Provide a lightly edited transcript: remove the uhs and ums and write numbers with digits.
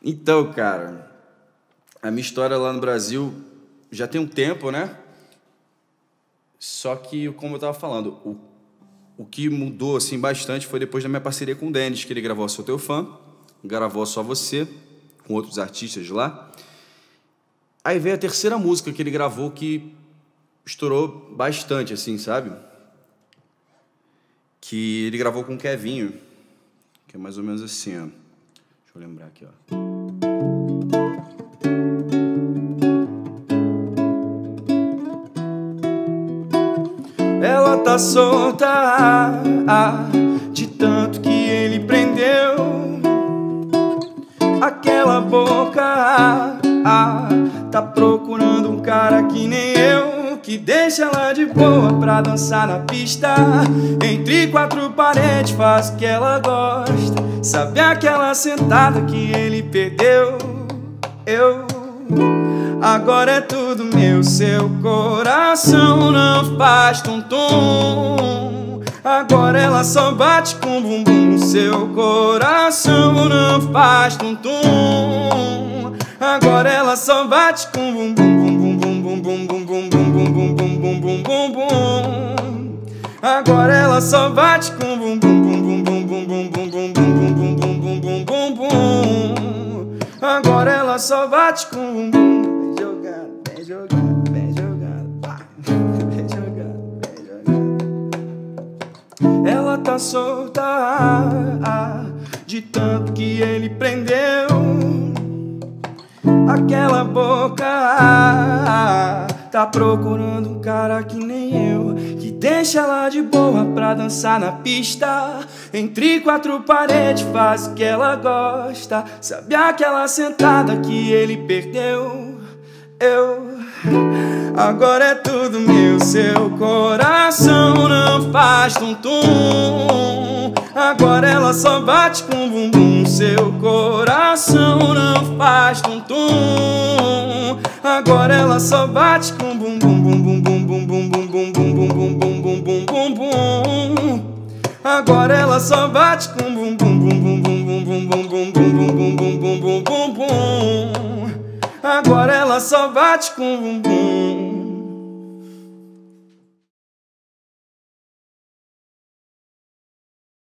Então, cara, a minha história lá no Brasil já tem um tempo, né? Só que, como eu tava falando, o que mudou assim bastante foi depois da minha parceria com o Denis, que ele gravou Sou Teu Fã, gravou Só Você, com outros artistas de lá. Aí veio a terceira música que ele gravou que estourou bastante, assim, sabe? Que ele gravou com o Kevinho, que é mais ou menos assim, ó. Deixa eu lembrar aqui, ó. Ela tá solta de tanto que ele prendeu. Aquela boca tá procurando um cara que nem eu, que deixa ela de boa pra dançar na pista. Entre quatro paredes faz o que ela gosta. Sabe aquela sentada que ele perdeu? Agora é tudo meu, seu coração não faz tum-tum. Agora ela só bate com bumbum, seu coração não faz tum-tum. Agora ela só bate com bumbum, bum bum bum bum bum bum bum bum bum bum bum bum bum. Agora ela só bate com bumbum bum bum bum bum bum bum bum bum bum bum bum bum bum. Agora ela só bate com bumbum. Bem jogado, bem jogado, bem jogado, bem jogado. Ela tá solta de tanto que ele prendeu. Aquela boca tá procurando um cara que nem eu, que deixa ela de boa pra dançar na pista. Entre quatro paredes faz o que ela gosta. Sabe aquela sentada que ele perdeu? Agora é tudo meu, seu coração não faz tum-tum. Agora ela só bate com bumbum, seu coração não faz tum-tum. Agora ela só bate com bumbum bum bum bum bum bum bum bum bum bum bum bum bum bum. Agora ela só bate com bumbum bum bum bum bum bum bum bum bum bum bum bum bum bum. Agora ela só bate com bumbum.